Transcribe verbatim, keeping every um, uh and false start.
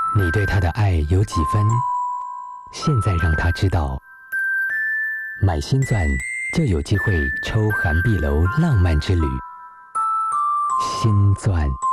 你对他的爱有几分？现在让他知道，买新钻就有机会抽韩碧楼浪漫之旅。新钻。